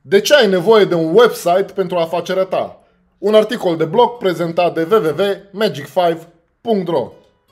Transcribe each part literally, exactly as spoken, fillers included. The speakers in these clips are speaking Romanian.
De ce ai nevoie de un website pentru afacerea ta? Un articol de blog prezentat de w w w punct magic five punct r o.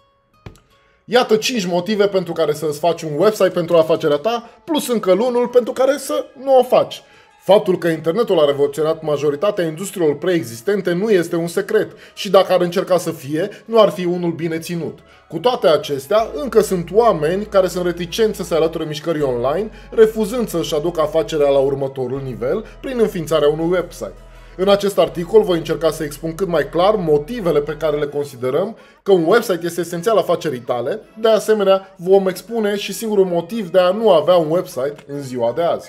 Iată cinci motive pentru care să îți faci un website pentru afacerea ta, plus încă unul pentru care să nu o faci. Faptul că internetul a revoluționat majoritatea industriilor preexistente nu este un secret și dacă ar încerca să fie, nu ar fi unul bine ținut. Cu toate acestea, încă sunt oameni care sunt reticenți să se alăture mișcării online, refuzând să-și aducă afacerea la următorul nivel prin înființarea unui website. În acest articol voi încerca să expun cât mai clar motivele pe care le considerăm că un website este esențial afacerii tale. De asemenea, vom expune și singurul motiv de a nu avea un website în ziua de azi.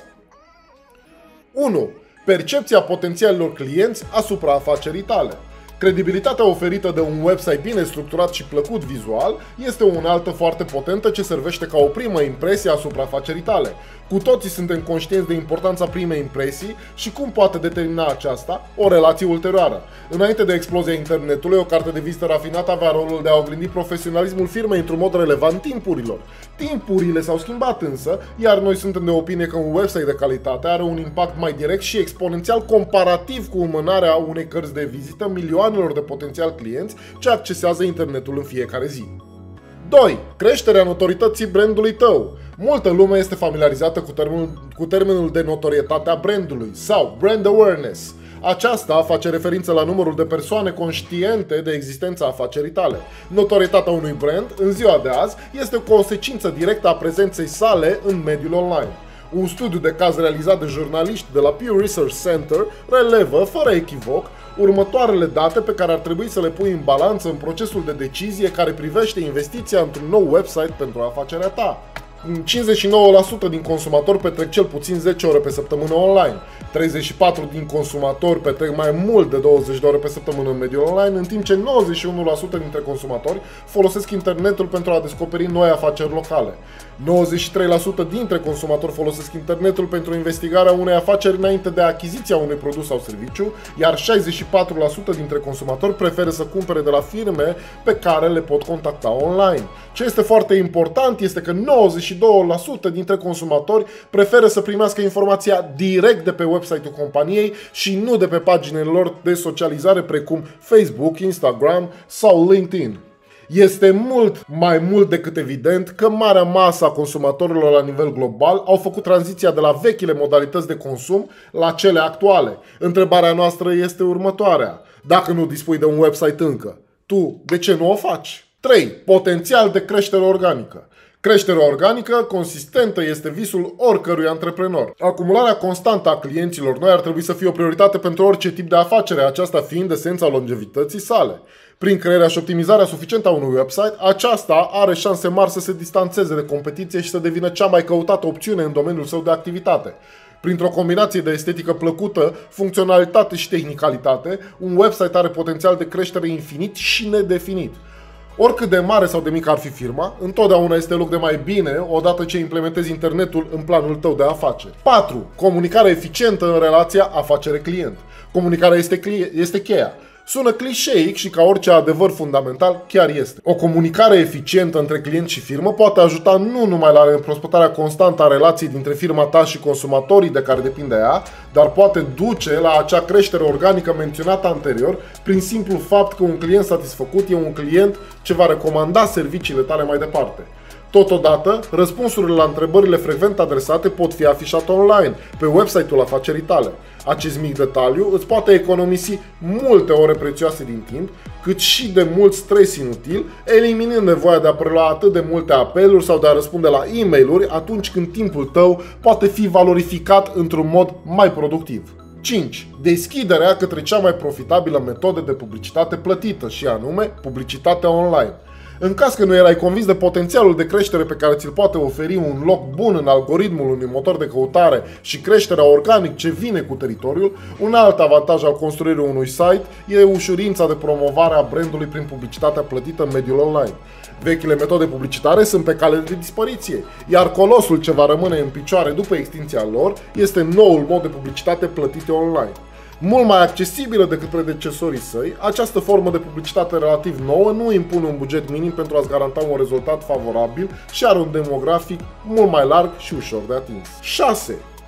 unu. Percepția potențialilor clienți asupra afacerii tale. Credibilitatea oferită de un website bine structurat și plăcut vizual este o unealtă foarte potentă ce servește ca o primă impresie asupra afacerii tale. Cu toții suntem conștienți de importanța primei impresii și cum poate determina aceasta o relație ulterioară. Înainte de explozia internetului, o carte de vizită rafinată avea rolul de a oglindi profesionalismul firmei într-un mod relevant timpurilor. Timpurile s-au schimbat însă, iar noi suntem de opinie că un website de calitate are un impact mai direct și exponențial comparativ cu înmânarea unei cărți de vizită milioanelor de potențial clienți ce accesează internetul în fiecare zi. doi. Creșterea notorietății brandului tău. Multă lume este familiarizată cu termenul, cu termenul de notorietate a brandului sau brand awareness. Aceasta face referință la numărul de persoane conștiente de existența afacerii tale. Notorietatea unui brand, în ziua de azi, este o consecință directă a prezenței sale în mediul online. Un studiu de caz realizat de jurnaliști de la Pew Research Center relevă, fără echivoc, următoarele date pe care ar trebui să le pui în balanță în procesul de decizie care privește investiția într-un nou website pentru afacerea ta. cincizeci și nouă la sută din consumatori petrec cel puțin zece ore pe săptămână online, treizeci și patru la sută din consumatori petrec mai mult de douăzeci de ore pe săptămână în mediul online, în timp ce nouăzeci și unu la sută dintre consumatori folosesc internetul pentru a descoperi noi afaceri locale. nouăzeci și trei la sută dintre consumatori folosesc internetul pentru investigarea unei afaceri înainte de achiziția unui produs sau serviciu, iar șaizeci și patru la sută dintre consumatori preferă să cumpere de la firme pe care le pot contacta online. Ce este foarte important este că nouăzeci și doi la sută dintre consumatori preferă să primească informația direct de pe website-ul companiei și nu de pe paginile lor de socializare precum Facebook, Instagram sau LinkedIn. Este mult mai mult decât evident că marea masă a consumatorilor la nivel global au făcut tranziția de la vechile modalități de consum la cele actuale. Întrebarea noastră este următoarea: dacă nu dispui de un website încă, tu de ce nu o faci? trei. Potențial de creștere organică. Creșterea organică consistentă este visul oricărui antreprenor. Acumularea constantă a clienților noi ar trebui să fie o prioritate pentru orice tip de afacere, aceasta fiind esența longevității sale. Prin crearea și optimizarea suficientă a unui website, aceasta are șanse mari să se distanțeze de competiție și să devină cea mai căutată opțiune în domeniul său de activitate. Printr-o combinație de estetică plăcută, funcționalitate și tehnicalitate, un website are potențial de creștere infinit și nedefinit. Oricât de mare sau de mică ar fi firma, întotdeauna este loc de mai bine odată ce implementezi internetul în planul tău de afaceri. patru. Comunicare eficientă în relația afacere-client. Comunicarea este, este cheia. Sună clișeic și ca orice adevăr fundamental, chiar este. O comunicare eficientă între client și firmă poate ajuta nu numai la împrospătarea constantă a relației dintre firma ta și consumatorii de care depinde ea, dar poate duce la acea creștere organică menționată anterior prin simplul fapt că un client satisfăcut e un client ce va recomanda serviciile tale mai departe. Totodată, răspunsurile la întrebările frecvent adresate pot fi afișate online, pe website-ul afacerii tale. Acest mic detaliu îți poate economisi multe ore prețioase din timp, cât și de mult stres inutil, eliminând nevoia de a prelua atât de multe apeluri sau de a răspunde la e-mail-uri atunci când timpul tău poate fi valorificat într-un mod mai productiv. cinci. Deschiderea către cea mai profitabilă metodă de publicitate plătită, și anume publicitatea online. În caz că nu erai convins de potențialul de creștere pe care ți-l poate oferi un loc bun în algoritmul unui motor de căutare și creșterea organic ce vine cu teritoriul, un alt avantaj al construirii unui site e ușurința de promovare a brandului prin publicitatea plătită în mediul online. Vechile metode publicitare sunt pe cale de dispariție, iar colosul ce va rămâne în picioare după extinția lor este noul mod de publicitate plătite online. Mult mai accesibilă decât predecesorii săi, această formă de publicitate relativ nouă nu impune un buget minim pentru a-ți garanta un rezultat favorabil și are un demografic mult mai larg și ușor de atins. șase.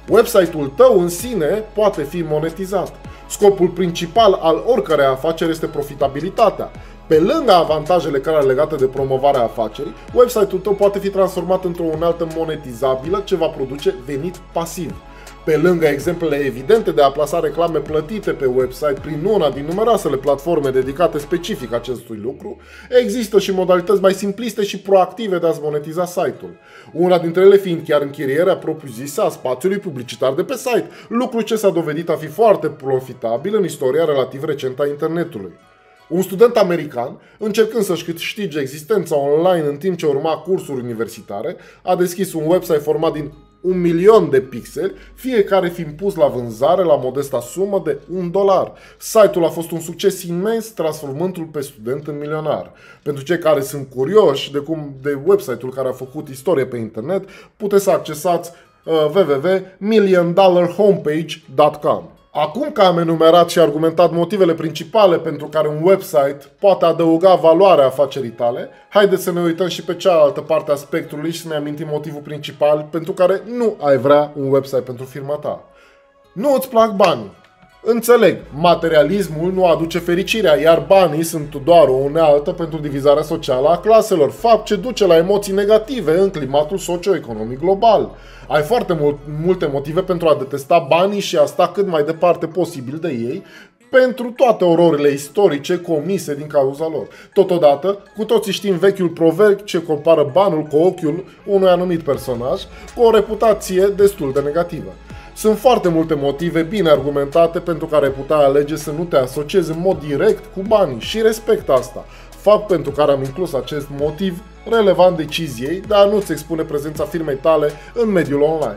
Website-ul tău în sine poate fi monetizat. Scopul principal al oricărei afaceri este profitabilitatea. Pe lângă avantajele care legate de promovarea afacerii, website-ul tău poate fi transformat într-o unealtă monetizabilă ce va produce venit pasiv. Pe lângă exemplele evidente de a plasa reclame plătite pe website prin una din numeroasele platforme dedicate specific acestui lucru, există și modalități mai simpliste și proactive de a-ți monetiza site-ul. Una dintre ele fiind chiar închirierea propriu-zisă a spațiului publicitar de pe site, lucru ce s-a dovedit a fi foarte profitabil în istoria relativ recentă a internetului. Un student american, încercând să-și câștige existența online în timp ce urma cursuri universitare, a deschis un website format din un milion de pixeli, fiecare fiind pus la vânzare la modesta sumă de un dolar. Site-ul a fost un succes imens, transformându-l pe student în milionar. Pentru cei care sunt curioși de cum de website-ul care a făcut istorie pe internet, puteți să accesați uh, w w w punct million dollar homepage dot com. Acum că am enumerat și argumentat motivele principale pentru care un website poate adăuga valoare afacerii tale, haideți să ne uităm și pe cealaltă parte a spectrului și să ne amintim motivul principal pentru care nu ai vrea un website pentru firma ta. Nu îți plac banii. Înțeleg, materialismul nu aduce fericirea, iar banii sunt doar o unealtă pentru divizarea socială a claselor, fapt ce duce la emoții negative în climatul socio-economic global. Ai foarte mult, multe motive pentru a detesta banii și a sta cât mai departe posibil de ei, pentru toate ororile istorice comise din cauza lor. Totodată, cu toții știm vechiul proverb ce compară banul cu ochiul unui anumit personaj, cu o reputație destul de negativă. Sunt foarte multe motive bine argumentate pentru care ai putea alege să nu te asociezi în mod direct cu banii și respect asta, fapt pentru care am inclus acest motiv relevant deciziei de a nu-ți expune prezența firmei tale în mediul online.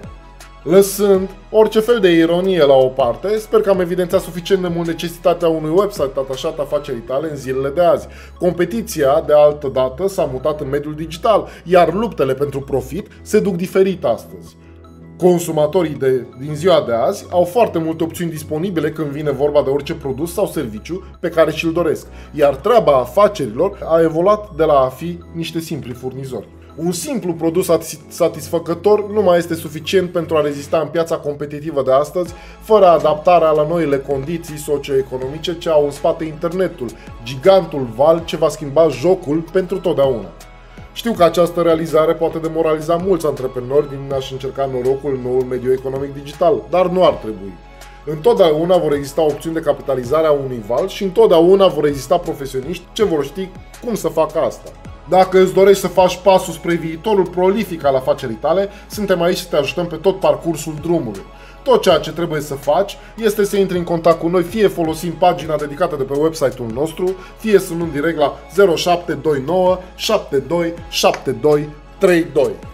Lăsând orice fel de ironie la o parte, sper că am evidențiat suficient de mult necesitatea unui website atașat afacerii tale în zilele de azi. Competiția, de altă dată, s-a mutat în mediul digital, iar luptele pentru profit se duc diferit astăzi. Consumatorii de, din ziua de azi au foarte multe opțiuni disponibile când vine vorba de orice produs sau serviciu pe care și-l doresc, iar treaba afacerilor a evoluat de la a fi niște simpli furnizori. Un simplu produs satisfăcător nu mai este suficient pentru a rezista în piața competitivă de astăzi, fără adaptarea la noile condiții socioeconomice ce au în spate internetul, gigantul val ce va schimba jocul pentru totdeauna. Știu că această realizare poate demoraliza mulți antreprenori din a-și încerca norocul în noul mediu economic digital, dar nu ar trebui. Întotdeauna vor exista opțiuni de capitalizare a unui val și întotdeauna vor exista profesioniști ce vor ști cum să facă asta. Dacă îți dorești să faci pasul spre viitorul prolific al afacerii tale, suntem aici să te ajutăm pe tot parcursul drumului. Tot ceea ce trebuie să faci este să intri în contact cu noi, fie folosind pagina dedicată de pe website-ul nostru, fie sunând direct la zero șapte doi nouă șapte doi șapte doi trei doi.